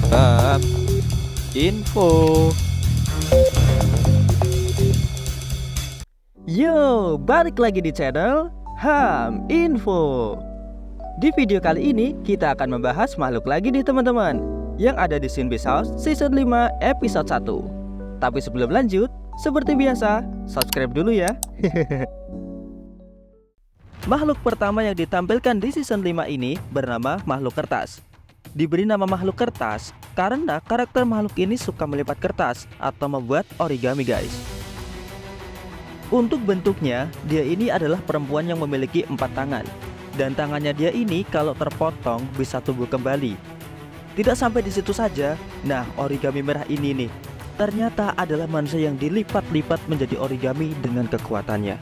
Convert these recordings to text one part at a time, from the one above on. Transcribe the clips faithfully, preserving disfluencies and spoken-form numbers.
Ham Info. Yo, balik lagi di channel Ham Info. Di video kali ini kita akan membahas makhluk lagi nih teman-teman, yang ada di Scene Beast House Season lima Episode satu. Tapi sebelum lanjut, seperti biasa, subscribe dulu ya. Makhluk pertama yang ditampilkan di Season lima ini bernama makhluk kertas. Diberi nama makhluk kertas karena karakter makhluk ini suka melipat kertas atau membuat origami guys. Untuk bentuknya, dia ini adalah perempuan yang memiliki empat tangan. Dan tangannya dia ini kalau terpotong bisa tumbuh kembali. Tidak sampai di situ saja, nah origami merah ini nih ternyata adalah manusia yang dilipat-lipat menjadi origami dengan kekuatannya.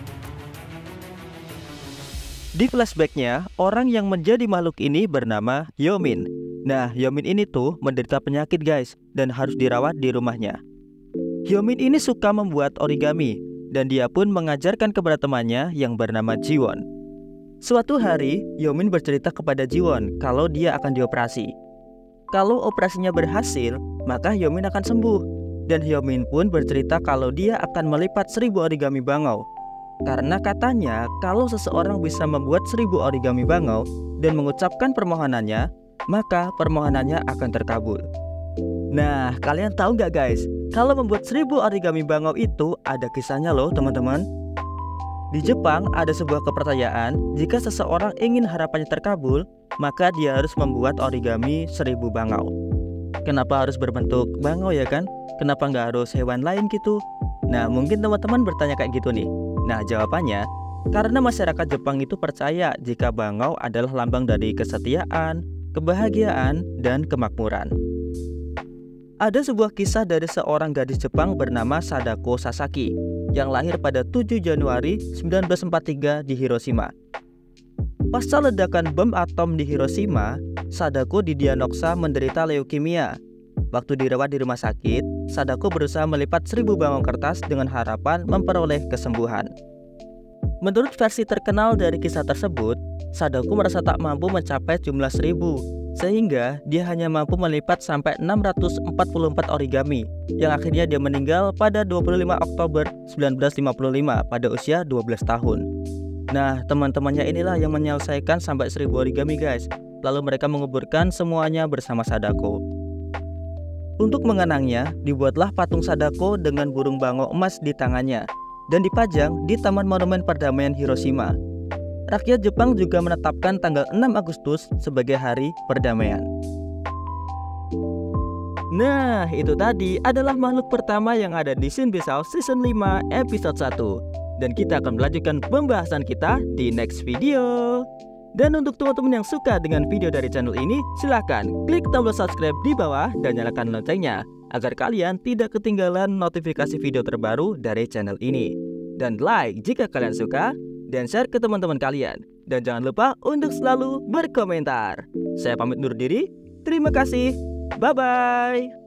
Di flashbacknya, orang yang menjadi makhluk ini bernama Yomin. Nah, Yomin ini tuh menderita penyakit guys, dan harus dirawat di rumahnya. Yomin ini suka membuat origami, dan dia pun mengajarkan kepada temannya yang bernama Jiwon. Suatu hari, Yomin bercerita kepada Jiwon kalau dia akan dioperasi. Kalau operasinya berhasil, maka Yomin akan sembuh. Dan Yomin pun bercerita kalau dia akan melipat seribu origami bangau. Karena katanya kalau seseorang bisa membuat seribu origami bangau dan mengucapkan permohonannya, maka permohonannya akan terkabul. Nah, kalian tahu nggak guys, kalau membuat seribu origami bangau itu ada kisahnya loh teman-teman. Di Jepang ada sebuah kepercayaan, jika seseorang ingin harapannya terkabul, maka dia harus membuat origami seribu bangau. Kenapa harus berbentuk bangau ya kan? Kenapa nggak harus hewan lain gitu? Nah, mungkin teman-teman bertanya kayak gitu nih. Nah, jawabannya, karena masyarakat Jepang itu percaya jika bangau adalah lambang dari kesetiaan, kebahagiaan, dan kemakmuran. Ada sebuah kisah dari seorang gadis Jepang bernama Sadako Sasaki yang lahir pada tujuh Januari seribu sembilan ratus empat puluh tiga di Hiroshima. Pasca ledakan bom atom di Hiroshima, Sadako didiagnosa menderita leukemia. Waktu dirawat di rumah sakit, Sadako berusaha melipat seribu bangau kertas dengan harapan memperoleh kesembuhan. Menurut versi terkenal dari kisah tersebut, Sadako merasa tak mampu mencapai jumlah seribu, sehingga dia hanya mampu melipat sampai enam ratus empat puluh empat origami, yang akhirnya dia meninggal pada dua puluh lima Oktober seribu sembilan ratus lima puluh lima pada usia dua belas tahun. Nah, teman-temannya inilah yang menyelesaikan sampai seribu origami guys. Lalu mereka menguburkan semuanya bersama Sadako. Untuk mengenangnya, dibuatlah patung Sadako dengan burung bangau emas di tangannya dan dipajang di Taman Monumen Perdamaian Hiroshima. Rakyat Jepang juga menetapkan tanggal enam Agustus sebagai Hari Perdamaian. Nah, itu tadi adalah makhluk pertama yang ada di Scene Beast House Season lima Episode satu. Dan kita akan melanjutkan pembahasan kita di next video. Dan untuk teman-teman yang suka dengan video dari channel ini, silahkan klik tombol subscribe di bawah dan nyalakan loncengnya agar kalian tidak ketinggalan notifikasi video terbaru dari channel ini. Dan like jika kalian suka, dan share ke teman-teman kalian. Dan jangan lupa untuk selalu berkomentar. Saya pamit undur diri, terima kasih, bye-bye.